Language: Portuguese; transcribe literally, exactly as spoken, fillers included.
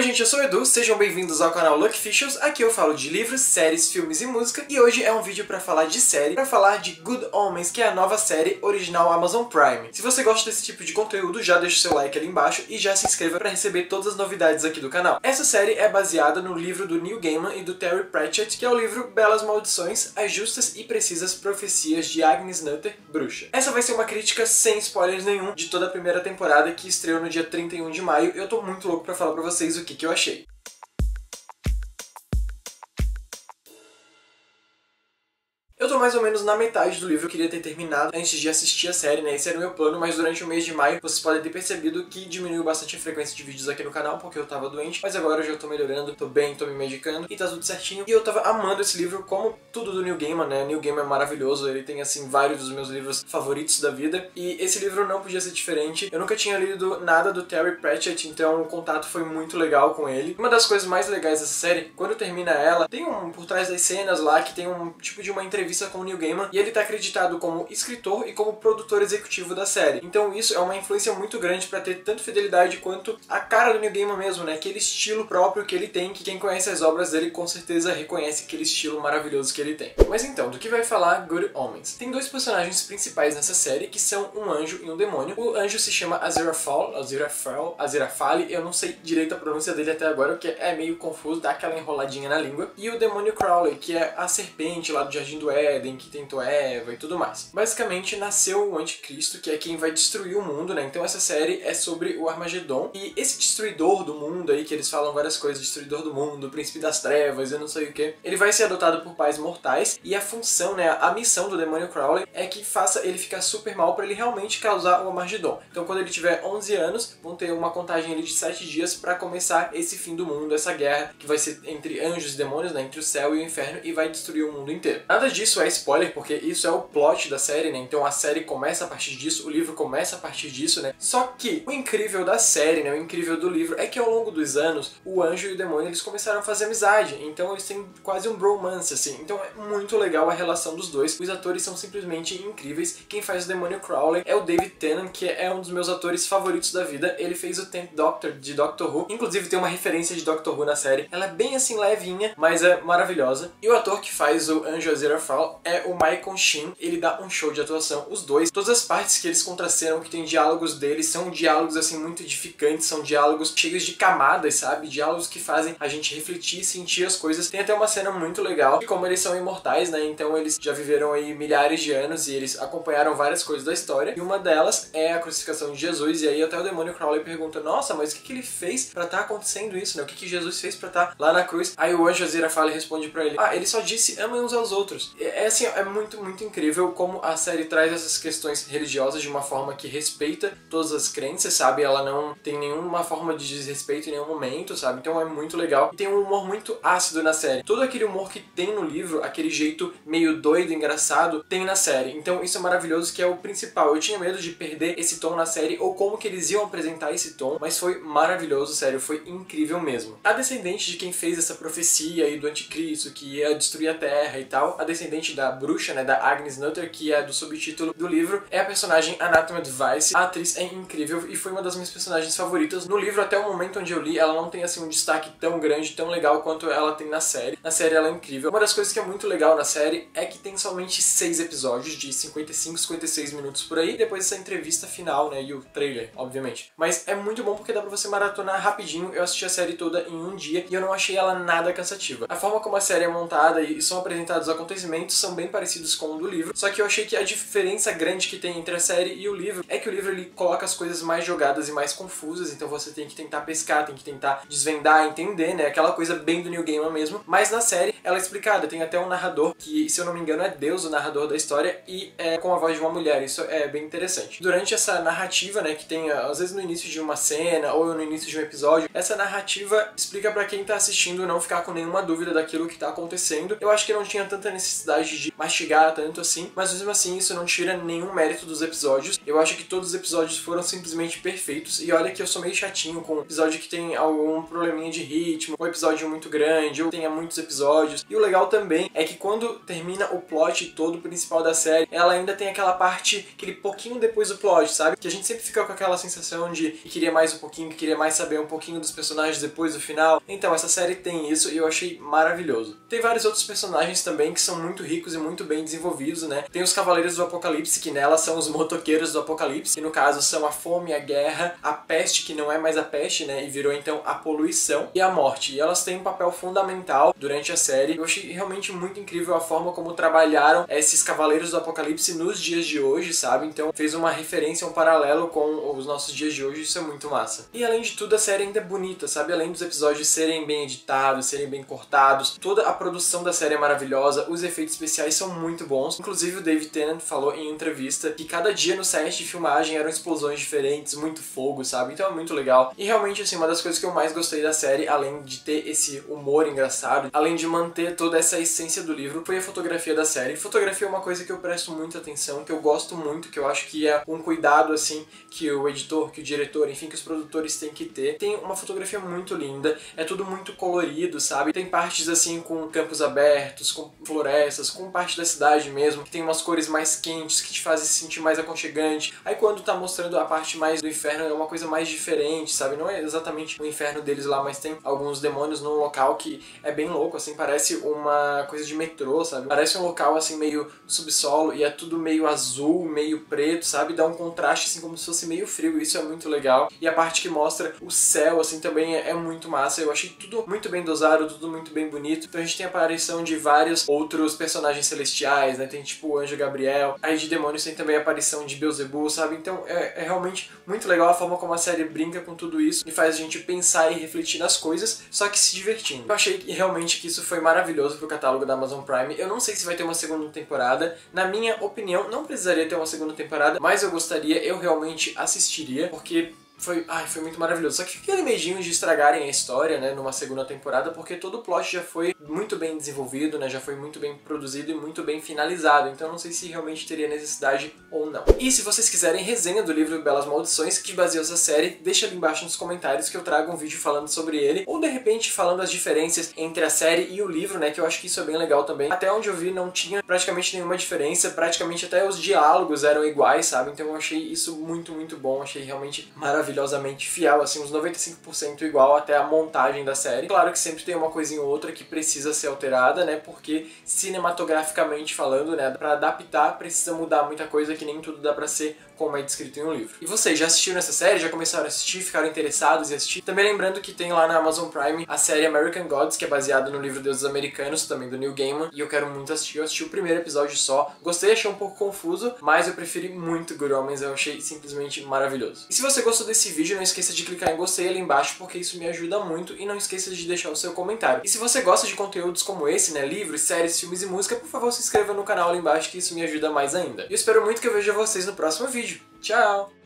gente, eu sou o Edu, sejam bem-vindos ao canal Lucky Officials. Aqui eu falo de livros, séries, filmes e música, e hoje é um vídeo pra falar de série, pra falar de Good Omens, que é a nova série original Amazon Prime. Se você gosta desse tipo de conteúdo, já deixa o seu like ali embaixo e já se inscreva pra receber todas as novidades aqui do canal. Essa série é baseada no livro do Neil Gaiman e do Terry Pratchett, que é o livro Belas Maldições, As Justas e Precisas Profecias de Agnes Nutter, Bruxa. Essa vai ser uma crítica sem spoilers nenhum de toda a primeira temporada, que estreou no dia trinta e um de maio, e eu tô muito louco pra falar pra vocês o que, que eu achei. Eu tô mais ou menos na metade do livro, eu queria ter terminado antes de assistir a série, né? Esse era o meu plano, mas durante o mês de maio vocês podem ter percebido que diminuiu bastante a frequência de vídeos aqui no canal, porque eu tava doente, mas agora eu já tô melhorando, tô bem, tô me medicando e tá tudo certinho. E eu tava amando esse livro, como tudo do Neil Gaiman, né? Neil Gaiman é maravilhoso, ele tem, assim, vários dos meus livros favoritos da vida, e esse livro não podia ser diferente. Eu nunca tinha lido nada do Terry Pratchett, então o contato foi muito legal com ele. Uma das coisas mais legais dessa série, quando termina ela, tem um por trás das cenas lá, que tem um tipo de uma entrevista com o Neil Gaiman, e ele tá acreditado como escritor e como produtor executivo da série. Então isso é uma influência muito grande pra ter tanto fidelidade quanto a cara do Neil Gaiman mesmo, né? Aquele estilo próprio que ele tem, que quem conhece as obras dele com certeza reconhece aquele estilo maravilhoso que ele tem. Mas então, do que vai falar Good Omens? Tem dois personagens principais nessa série, que são um anjo e um demônio. O anjo se chama Aziraphale, Aziraphale, Aziraphale, eu não sei direito a pronúncia dele até agora, porque é meio confuso, dá aquela enroladinha na língua. E o demônio Crowley, que é a serpente lá do Jardim do Éden, que tentou Eva e tudo mais. Basicamente, nasceu o anticristo, que é quem vai destruir o mundo, né? Então essa série é sobre o Armagedon, e esse destruidor do mundo aí, que eles falam várias coisas, destruidor do mundo, príncipe das trevas, eu não sei o que, ele vai ser adotado por pais mortais, e a função, né, a missão do demônio Crowley é que faça ele ficar super mal pra ele realmente causar o Armagedon. Então quando ele tiver onze anos, vão ter uma contagem ali de sete dias pra começar esse fim do mundo, essa guerra que vai ser entre anjos e demônios, né, entre o céu e o inferno, e vai destruir o mundo inteiro. Nada disso é spoiler, porque isso é o plot da série, né? Então a série começa a partir disso, o livro começa a partir disso, né? Só que o incrível da série, né, o incrível do livro, é que ao longo dos anos, o anjo e o demônio, eles começaram a fazer amizade. Então eles têm quase um bromance, assim. Então é muito legal a relação dos dois. Os atores são simplesmente incríveis. Quem faz o demônio Crowley é o David Tennant, que é um dos meus atores favoritos da vida. Ele fez o tenth Doctor de Doctor Who. Inclusive tem uma referência de Doctor Who na série. Ela é bem assim levinha, mas é maravilhosa. E o ator que faz o anjo Aziraphale é o Michael Sheen. Ele dá um show de atuação, os dois. Todas as partes que eles contracenam, que tem diálogos deles, são diálogos assim muito edificantes, são diálogos cheios de camadas, sabe? Diálogos que fazem a gente refletir, sentir as coisas. Tem até uma cena muito legal, e como eles são imortais, né? Então eles já viveram aí milhares de anos e eles acompanharam várias coisas da história. E uma delas é a crucificação de Jesus, e aí até o demônio Crowley pergunta: nossa, mas o que, que ele fez pra estar tá acontecendo isso, né? O que, que Jesus fez pra estar tá lá na cruz? Aí o anjo Aziraphale responde pra ele: ah, ele só disse amem uns aos outros. É, é assim, é muito, muito incrível como a série traz essas questões religiosas de uma forma que respeita todas as crenças, sabe? Ela não tem nenhuma forma de desrespeito em nenhum momento, sabe? Então é muito legal. E tem um humor muito ácido na série. Todo aquele humor que tem no livro, aquele jeito meio doido, engraçado, tem na série. Então isso é maravilhoso, que é o principal. Eu tinha medo de perder esse tom na série, ou como que eles iam apresentar esse tom, mas foi maravilhoso, sério, foi incrível mesmo. A descendente de quem fez essa profecia aí do anticristo, que ia destruir a Terra e tal, a descendente da bruxa, né, da Agnes Nutter, que é do subtítulo do livro, é a personagem Anathema Device. A atriz é incrível e foi uma das minhas personagens favoritas. No livro, até o momento onde eu li, ela não tem assim um destaque tão grande, tão legal quanto ela tem na série. Na série ela é incrível. Uma das coisas que é muito legal na série é que tem somente seis episódios de cinquenta e cinco, cinquenta e seis minutos por aí, depois essa entrevista final, né, e o trailer, obviamente. Mas é muito bom porque dá pra você maratonar rapidinho. Eu assisti a série toda em um dia e eu não achei ela nada cansativa. A forma como a série é montada e são apresentados os acontecimentos são bem parecidos com o do livro, só que eu achei que a diferença grande que tem entre a série e o livro é que o livro ele coloca as coisas mais jogadas e mais confusas, então você tem que tentar pescar, tem que tentar desvendar, entender, né, aquela coisa bem do Neil Gaiman mesmo. Mas na série ela é explicada, tem até um narrador que, se eu não me engano, é Deus, o narrador da história, e é com a voz de uma mulher. Isso é bem interessante. Durante essa narrativa, né, que tem às vezes no início de uma cena ou no início de um episódio, essa narrativa explica pra quem tá assistindo não ficar com nenhuma dúvida daquilo que tá acontecendo. Eu acho que não tinha tanta necessidade dificuldade de mastigar tanto assim, mas mesmo assim isso não tira nenhum mérito dos episódios. Eu acho que todos os episódios foram simplesmente perfeitos, e olha que eu sou meio chatinho com um episódio que tem algum probleminha de ritmo, um episódio muito grande, ou tenha muitos episódios. E o legal também é que quando termina o plot todo principal da série, ela ainda tem aquela parte, aquele pouquinho depois do plot, sabe? Que a gente sempre fica com aquela sensação de que queria mais um pouquinho, que queria mais saber um pouquinho dos personagens depois do final. Então essa série tem isso e eu achei maravilhoso. Tem vários outros personagens também que são muito ricos e muito bem desenvolvidos, né? Tem os Cavaleiros do Apocalipse, que nela são os motoqueiros do Apocalipse, que no caso são a fome, a guerra, a peste, que não é mais a peste, né? E virou então a poluição, e a morte. E elas têm um papel fundamental durante a série. Eu achei realmente muito incrível a forma como trabalharam esses Cavaleiros do Apocalipse nos dias de hoje, sabe? Então fez uma referência, um paralelo com os nossos dias de hoje, isso é muito massa. E além de tudo, a série ainda é bonita, sabe? Além dos episódios serem bem editados, serem bem cortados, toda a produção da série é maravilhosa, os efeitos especiais são muito bons. Inclusive o David Tennant falou em entrevista que cada dia no set de filmagem eram explosões diferentes, muito fogo, sabe? Então é muito legal. E realmente, assim, uma das coisas que eu mais gostei da série, além de ter esse humor engraçado, além de manter toda essa essência do livro, foi a fotografia da série. Fotografia é uma coisa que eu presto muita atenção, que eu gosto muito, que eu acho que é um cuidado, assim, que o editor, que o diretor, enfim, que os produtores têm que ter. Tem uma fotografia muito linda, é tudo muito colorido, sabe? Tem partes, assim, com campos abertos, com florestas, com parte da cidade mesmo, que tem umas cores mais quentes, que te fazem se sentir mais aconchegante. Aí quando tá mostrando a parte mais do inferno, é uma coisa mais diferente, sabe? Não é exatamente o inferno deles lá, mas tem alguns demônios num local que é bem louco, assim, parece uma coisa de metrô, sabe? Parece um local, assim, meio subsolo, e é tudo meio azul, meio preto, sabe? Dá um contraste, assim, como se fosse meio frio, isso é muito legal. E a parte que mostra o céu, assim, também é, é muito massa. Eu achei tudo muito bem dosado, tudo muito bem bonito. Então a gente tem a aparição de vários outros personagens celestiais, né? Tem, tipo, o Anjo Gabriel. Aí de demônios tem também a aparição de Beelzebub, sabe? Então é, é realmente muito legal a forma como a série brinca com tudo isso e faz a gente pensar e refletir nas coisas, só que se divertindo. Eu achei que, realmente que isso foi maravilhoso pro catálogo da Amazon Prime. Eu não sei se vai ter uma segunda temporada. Na minha opinião, não precisaria ter uma segunda temporada, mas eu gostaria, eu realmente assistiria, porque Foi, ai, foi muito maravilhoso. Só que fica aquele medinho de estragarem a história, né, numa segunda temporada, porque todo o plot já foi muito bem desenvolvido, né, já foi muito bem produzido e muito bem finalizado. Então eu não sei se realmente teria necessidade ou não. E se vocês quiserem resenha do livro Belas Maldições, que baseou essa série, deixa ali embaixo nos comentários que eu trago um vídeo falando sobre ele, ou de repente falando as diferenças entre a série e o livro, né, que eu acho que isso é bem legal também. Até onde eu vi não tinha praticamente nenhuma diferença, praticamente até os diálogos eram iguais, sabe? Então eu achei isso muito, muito bom, achei realmente maravilhoso. Maravilhosamente fiel, assim, uns noventa e cinco por cento igual até a montagem da série. Claro que sempre tem uma coisinha ou outra que precisa ser alterada, né, porque cinematograficamente falando, né, pra adaptar precisa mudar muita coisa, que nem tudo dá pra ser como é descrito em um livro. E vocês, já assistiram essa série? Já começaram a assistir? Ficaram interessados em assistir? Também lembrando que tem lá na Amazon Prime a série American Gods, que é baseada no livro Deuses Americanos, também do Neil Gaiman, e eu quero muito assistir. Eu assisti o primeiro episódio só, gostei, achei um pouco confuso, mas eu preferi muito Good Omens, eu achei simplesmente maravilhoso. E se você gostou desse vídeo, não esqueça de clicar em gostei ali embaixo, porque isso me ajuda muito, e não esqueça de deixar o seu comentário. E se você gosta de conteúdos como esse, né, livros, séries, filmes e música, por favor se inscreva no canal ali embaixo, que isso me ajuda mais ainda. Eu espero muito que eu veja vocês no próximo vídeo. Tchau!